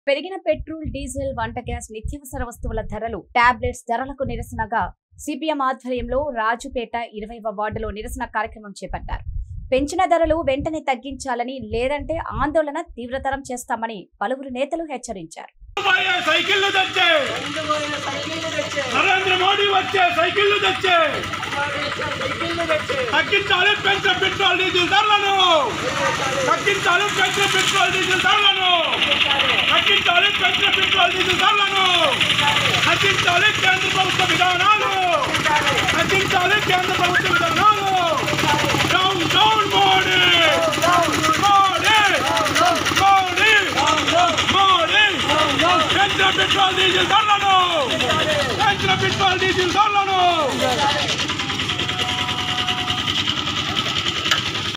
పెరిగిన petrol, diesel, వంట gas, నిత్యావసర వస్తువుల ధరలు, టాబ్లెట్స్ ధరలకు నిరసనగా సిపిఎం ఆధ్వర్యంలో రాజుపేట 20వ వార్డులో నిరసన కార్యక్రమం చేపట్టారు. పెంచిన ధరలు వెంటనే తగ్గించాలని, లేదంటే ఆందోళన తీవ్రతరం చేస్తామని పలువురు నేతలు హెచ్చరించారు. నరేంద్ర మోడీ వచ్చే సైకిళ్లు తెచ్చే తగ్గించాలి పెంచిన పెట్రోల్ డీజిల్ ధరలను, తగ్గించాలి పెంచిన పెట్రోల్ డీజిల్ ధరలను, తగ్గించాలి పెంచిన పెట్రోల్ డీజిల్ ధరలను, తగ్గించాలి కేంద్ర ప్రభుత్వ విధానాలు, తగ్గించాలి కేంద్ర ప్రభుత్వ విధానాలు.